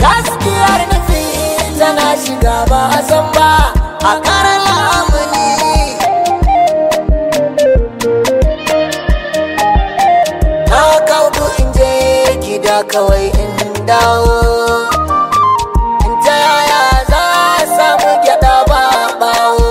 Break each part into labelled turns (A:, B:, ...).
A: gaskiyar nufi tana shiga ba a san ba a ƙara lamuni. Na kaudu in je gida kawai in dawo, in ta yaya za a samu gyaɗa ba bawo.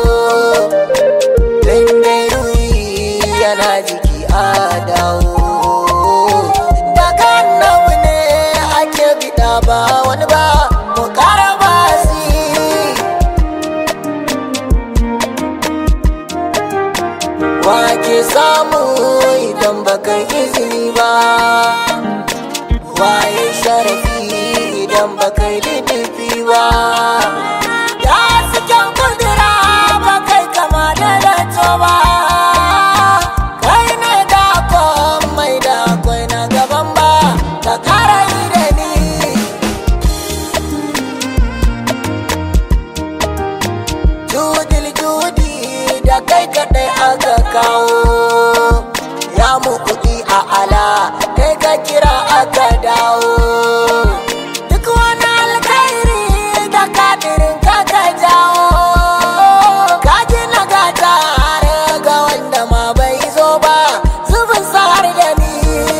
A: Dai ruwi yana jiki a dawo, daga namu ne ake bida ba wani ba mu ƙara basi. Wake samu idan bakan izini ba, waye sharafi idan bakai littafi ba. Da suken kudura bakai kama da dato ba, kai ne da mai da akwai na gaban ba ka ƙara yi da ni. Judi da kai kaɗai aka kawo, ya mu kuɗi a ala kai ka kira aka dawo. Duk wani alkhairi da kadirin ka jawo, ka gina gata har ga wanda ma bai zo ba, zubin sa'ar da ni.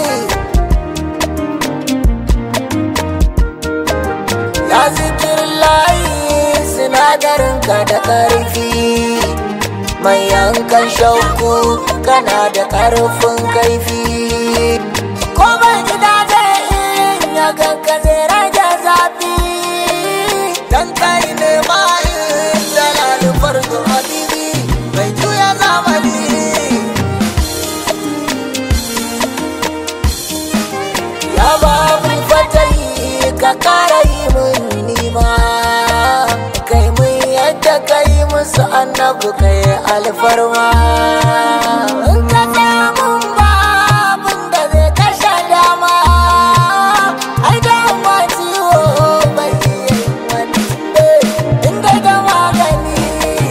A: Ya zikirin layi sinadarin ka da ƙarfi, mai yankan shauku kana da ƙarfin kaifi. Ko ban gida zai in ya ganka zai rage zafi, dan kai ne ma'in dalalin farko habibi mai juya zamani. Ya babu fatahi ka ƙara yi mun nima, kai mun yadda kai musu annabu kai alfarma. In ka tsaya mun babun da zai kashe dama, ai da ma ciwo bai yi wani inda da magani.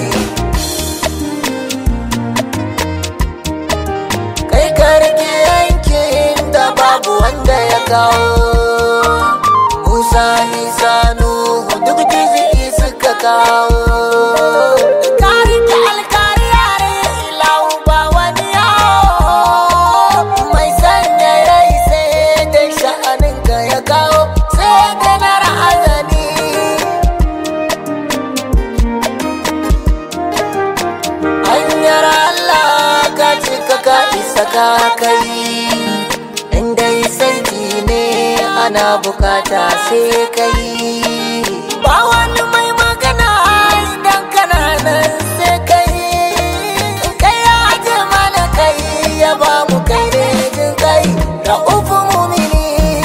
A: Kai ka rike yankin da babu wanda ya kawo, Musa Isa Nuhu duk jizi'i suka kawo. Ka kai inda sanki ne ana bukata sai kai, ba wani mai magana idan kana nan sai kai. Kai ya aje mana kai ya ba mu kai ne jin kai da ufu mumini.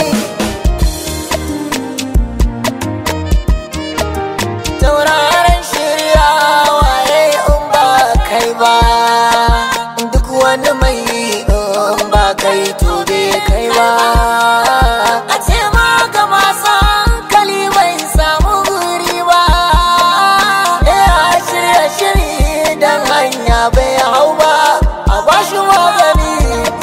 A: Tauraron shirya waye in ba kai ba, duk wani mai kai to bai kai ba. A ce ma ga masu hankali bai samu guri ba, ya shirye dan hanya bai hau ba, a bashi magani.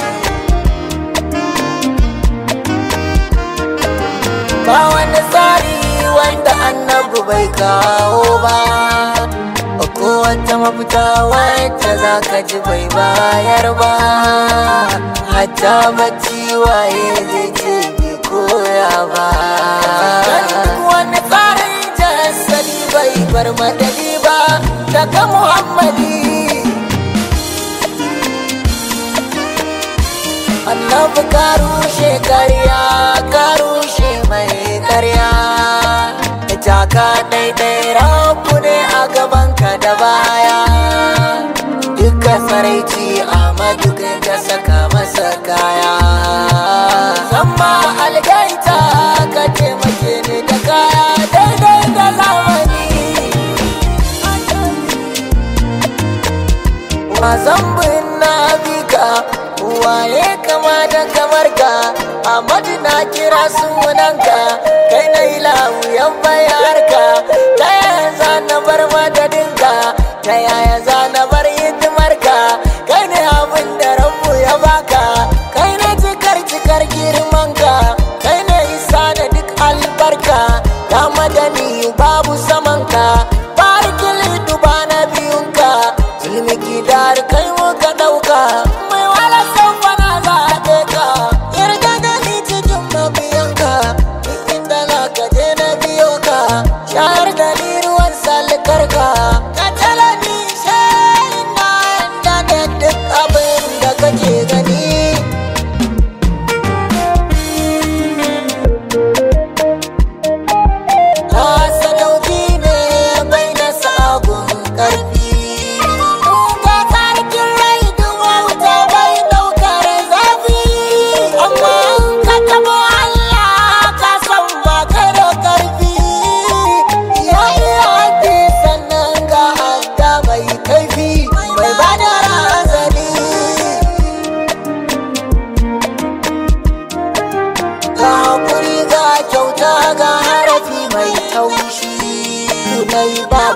A: Ba wani tsari wanda annabu bai kawo ba, ko wata mafita wacce za ka ji bai bayar ba. Hatta bacci waye zai ce bai koya ba, duk wani tsarin jasadi bai bar madadi ba daga Muhammadi. Annabi ka rushe karya, ka rushe mai karya, taka daidai rabu ne a gabanka da baya. Duka saraici Ahmadu kai ka saka masa kaya, zama algaita ka taimake ni da kaya daidai da zamani. Wasan bin na bika waye kama da kamar ka, Ahmadu na kira sunanka, kai na ilahu yan bayarka. Ta yaya za na bar madadinka, ta yaya za na bar hidimarka, kai ne abin da rabu ya baka, kai ne cikar girmanka, kai ne isa da duk albarka,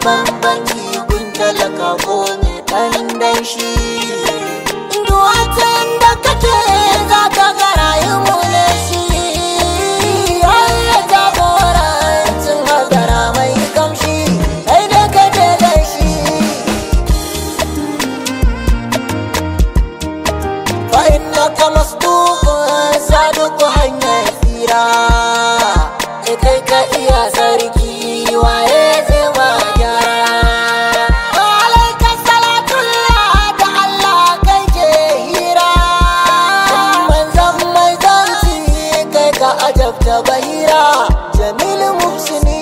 A: bambanci gun talaka ko mai ɗan danshi. Duwatan da kake za ka ga rayuwa ne shi, ya jagorancin hadara mai kamshi, kai da kake da shi. Fa'in na ka masdukun saduku hanyar tsira, kai ka iya sarki waye zai ma gyara. Alaika salatullah da Allah kai ke hira, manzan mai zanci kai ka ajabta bahira. Jamil Muhsini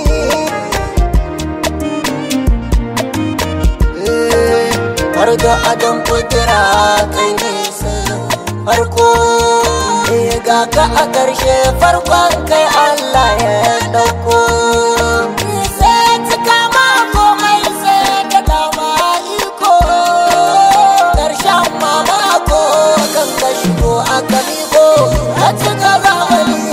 A: har da adam kudura kai ne farko, ga ka a ƙarshe farkon kai Allah ya ɗauko. Sai cika ma komai sai ka dama iko, ƙarshen mamako kan ka shigo a kaliko ka cika zamani.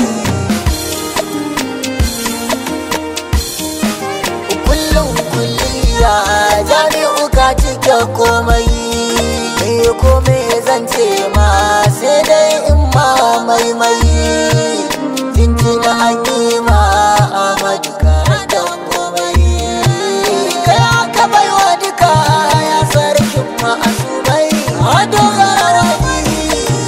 A: Kullum kulliya jami'u ka cike komai, komai zan ce ma sai dai in ma maimai. Jinjina an yi ma Ahmadu ka da komai, kai aka baiwa duka ya sarkin ma'asumai a dogara wani.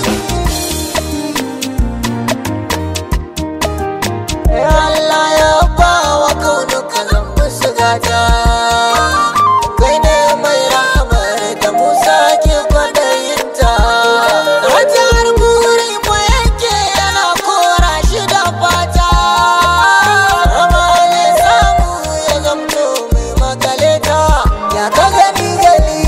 A: Allah ya ba wa kaunuka zan musu gata, kai ne mai ramar da Musa ke kwadayinta. Hajar buri mu yake yana kora shi da fata, amma ya samu ya zamto mai makaleta. Ya ka gani gani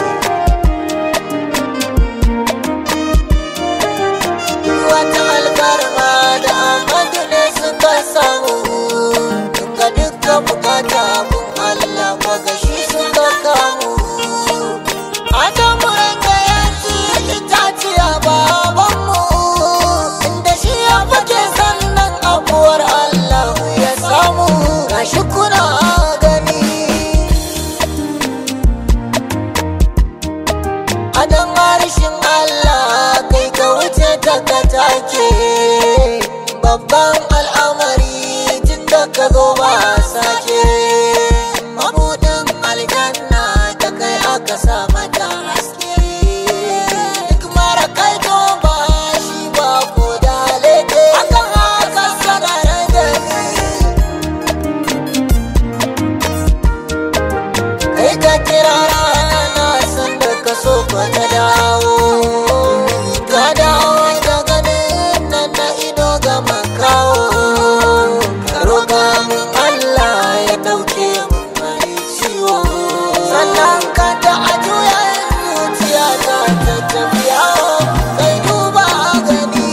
A: wata alfarma da Ahmadu ne suka samu, ga dukkan bukata kun Allah ko gashi suka kamu. Adamu ranka yanzu itaciya babanmu, inda shi ya fake sannan abuwar Allah ya samu. Gashi kuna gani Adam harshen Allah kai ka wuce ta ka take, babban al'amari tun da ka zo ba sake. Mabudin aljanna da kai aka sa mata haske, duk mara kai to ba shi ba ko da leke. Akan haka sanar da ni kai ka kira rana sanda ka so ka ta dawo, ka dawo da ganin nan na ido ga makawo. Ka roƙa min Allah ya ɗauke min mai ciwo, sannan ka ta a juya zuciya ta ta tafiya. Kai duba gani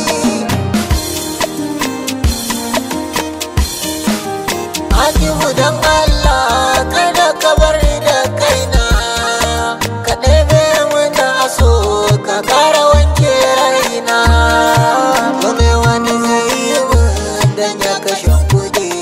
A: Hakimu don Allah kada ka bar da kaina, ka ɗebe min da aso ka ƙara wanke raina. Kome wani zai yi min dan ya kashe kuɗi,